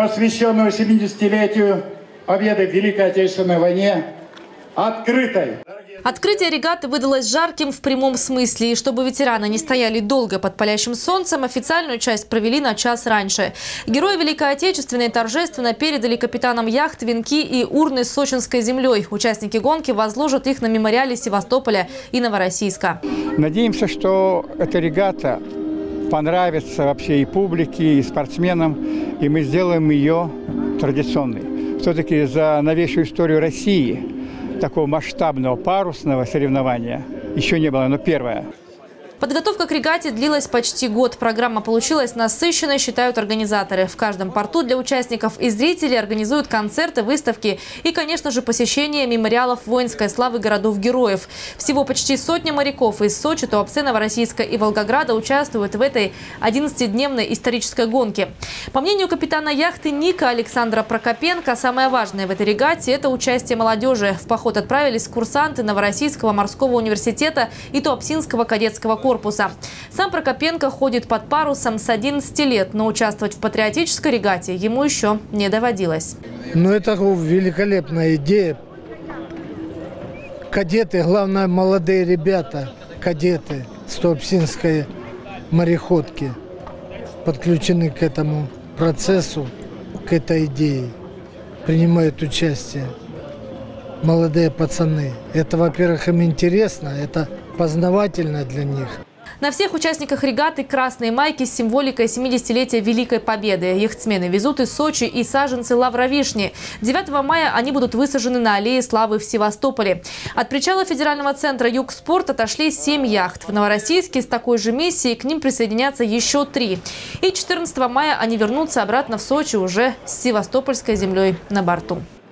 посвященную 70-летию победы в Великой Отечественной войне, открытой. Открытие регаты выдалось жарким в прямом смысле. И чтобы ветераны не стояли долго под палящим солнцем, официальную часть провели на час раньше. Герои Великой Отечественной торжественно передали капитанам яхт венки и урны с сочинской землей. Участники гонки возложат их на мемориале Севастополя и Новороссийска. Надеемся, что эта регата понравится вообще и публике, и спортсменам, и мы сделаем ее традиционной. Все-таки за новейшую историю России такого масштабного парусного соревнования еще не было, но первое. Подготовка к регате длилась почти год. Программа получилась насыщенной, считают организаторы. В каждом порту для участников и зрителей организуют концерты, выставки и, конечно же, посещение мемориалов воинской славы городов-героев. Всего почти сотня моряков из Сочи, Туапсе, Новороссийска и Волгограда участвуют в этой 11-дневной исторической гонке. По мнению капитана яхты Ника Александра Прокопенко, самое важное в этой регате – это участие молодежи. В поход отправились курсанты Новороссийского морского университета и Туапсинского кадетского корпуса. Сам Прокопенко ходит под парусом с 11 лет, но участвовать в патриотической регате ему еще не доводилось. Ну, это великолепная идея. Кадеты, главное, молодые ребята, кадеты с Туапсинской мореходки подключены к этому процессу, к этой идее, принимают участие. Молодые пацаны. Это, во-первых, им интересно, это познавательно для них. На всех участниках регаты красные майки с символикой 70-летия Великой Победы. Яхтсмены везут из Сочи и саженцы лавровишни. 9 мая они будут высажены на аллее славы в Севастополе. От причала федерального центра «Югспорт» отошли 7 яхт. В Новороссийске с такой же миссией к ним присоединятся еще 3. И 14 мая они вернутся обратно в Сочи уже с севастопольской землей на борту.